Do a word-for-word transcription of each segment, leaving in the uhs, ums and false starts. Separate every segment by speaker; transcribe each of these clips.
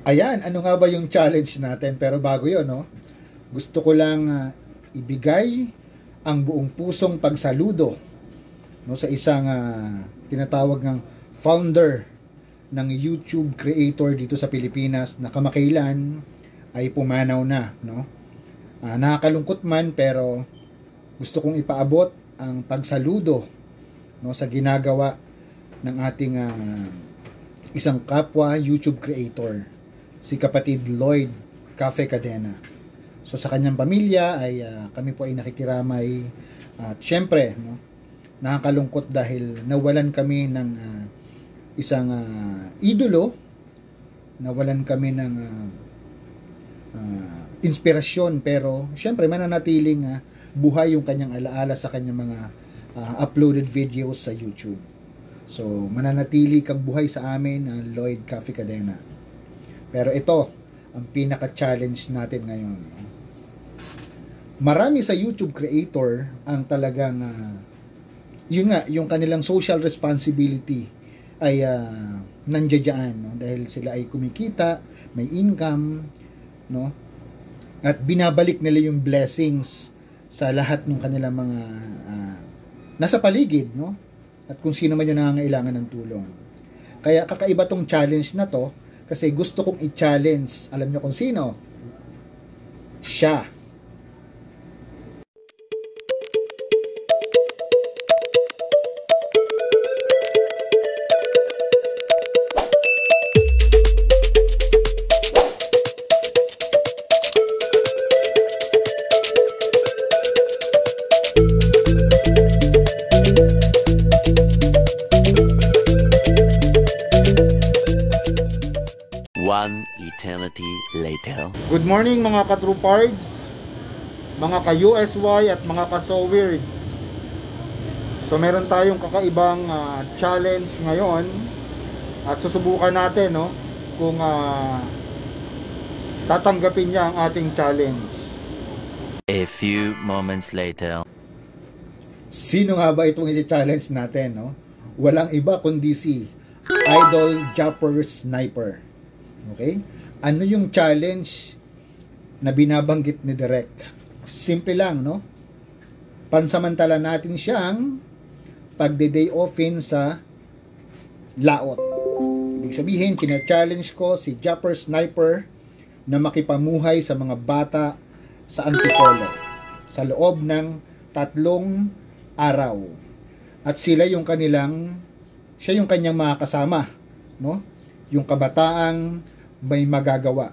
Speaker 1: Ayan, ano nga ba yung challenge natin? Pero bago yun, no? Gusto ko lang uh, ibigay ang buong pusong pagsaludo, no, sa isang uh, tinatawag ng founder ng YouTube creator dito sa Pilipinas na kamakailan ay pumanaw na, no? Uh, nakakalungkot man, pero gusto kong ipaabot ang pagsaludo, no, sa ginagawa ng ating uh, isang kapwa YouTube creator, si kapatid Lloyd Cafe Cadena. So sa kanyang pamilya ay uh, kami po ay nakikiramay at uh, syempre, no, nakakalungkot dahil nawalan kami ng uh, isang uh, idolo, nawalan kami ng uh, uh, inspirasyon, pero syempre mananatiling uh, buhay yung kanyang alaala sa kanyang mga uh, uploaded videos sa YouTube. So mananatili kang buhay sa amin, uh, Lloyd Cafe Cadena. Pero ito ang pinaka-challenge natin ngayon. Marami sa YouTube creator ang talagang uh, yun nga, yung kanilang social responsibility ay uh, nandiyan, no? Dahil sila ay kumikita, may income, no? At binabalik nila yung blessings sa lahat ng kanilang mga uh, nasa paligid, no? At kung sino man yung nangangailangan ng tulong. Kaya kakaiba tong challenge na to kasi gusto kong i-challenge. Alam niyo kung sino? Siya.
Speaker 2: One eternity later.
Speaker 1: Good morning mga ka-Truepards, mga ka-U S Y at mga ka-So Weird. So meron tayong kakaibang uh, challenge ngayon at susubukan natin, no, kung uh, tatanggapin niya ang ating challenge.
Speaker 2: A few moments later.
Speaker 1: Sino nga ba itong i-challenge natin, no? Walang iba kundi si Idol Japper Sniper. Okay? Ano yung challenge na binabanggit ni Direk? Simple lang, no? Pansamantala natin siyang pagde-day offin sa laot. Ibig sabihin, kina-challenge ko si Japper Sniper na makipamuhay sa mga bata sa Antipolo sa loob ng tatlong araw. At sila yung kanilang, siya yung kanyang mga kasama, no? Yung kabataang may magagawa.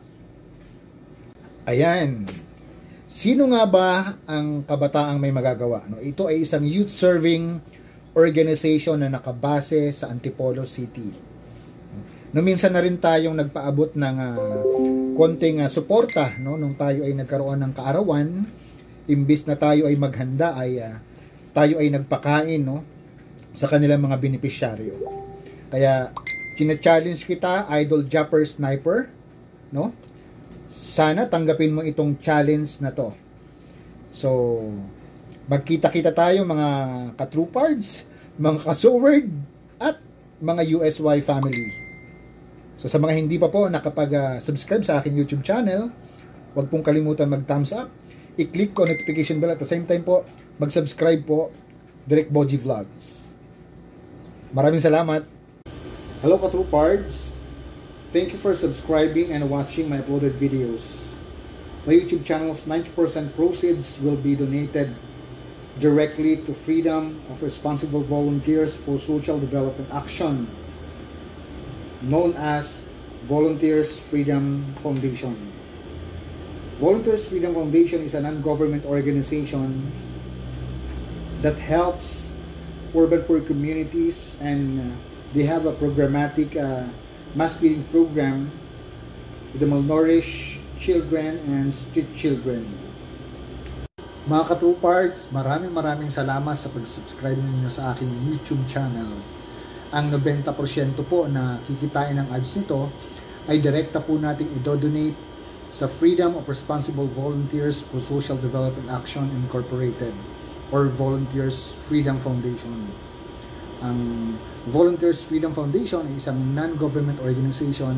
Speaker 1: Ayan. Sino nga ba ang kabataang may magagawa? No, ito ay isang youth serving organization na nakabase sa Antipolo City. No, minsan na rin tayong nagpaabot ng uh, konting uh, suporta, no, nung tayo ay nagkaroon ng kaarawan. Imbis na tayo ay maghanda, ay uh, tayo ay nagpakain, no, sa kanilang mga benepisyaryo. Kaya kina-challenge kita, Idol Japper Sniper, no? Sana tanggapin mo itong challenge na to. So, magkita-kita tayo mga ka-Truepards, mga ka-So-Weird, at mga U S Y family. So, sa mga hindi pa po nakapag-subscribe sa aking YouTube channel, huwag pong kalimutan mag-thumbs up, i-click ko notification bell at the same time po, mag-subscribe po, Direk Boji Vlogs. Maraming salamat. Hello ka-Truepards, thank you for subscribing and watching my uploaded videos. My YouTube channel's ninety percent proceeds will be donated directly to Freedom of Responsible Volunteers for Social Development Action, known as Volunteers Freedom Foundation. Volunteers Freedom Foundation is a non-government organization that helps urban poor communities, and uh, they have a programmatic uh, mass feeding program with the malnourished children and street children. Mga ka-Truepards, maraming maraming salamat sa pag-subscribe ninyo sa aking YouTube channel. Ang ninety percent po na kikitain ng ads nito ay direkta po nating i-donate sa Freedom of Responsible Volunteers for Social Development Action Incorporated or Volunteers Freedom Foundation. Ang Volunteers Freedom Foundation ay isang non-government organization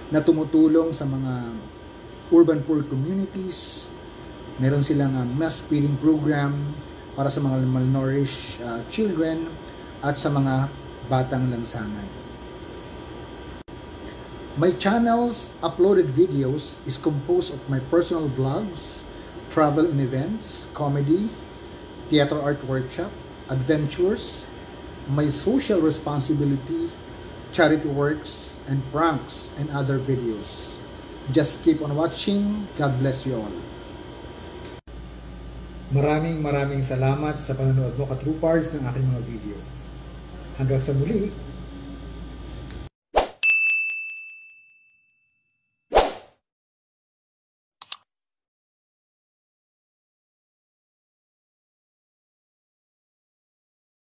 Speaker 1: na tumutulong sa mga urban poor communities. Meron silang uh, mass feeding program para sa mga malnourished uh, children at sa mga batang lansangan. My channel's uploaded videos is composed of my personal vlogs, travel and events, comedy, theater art workshop, adventures, my social responsibility, charity works, and pranks and other videos. Just keep on watching. God bless you all. Maraming maraming salamat sa panonood mo, ka-True Pards, ng aking mga videos. Hanggang sa muli,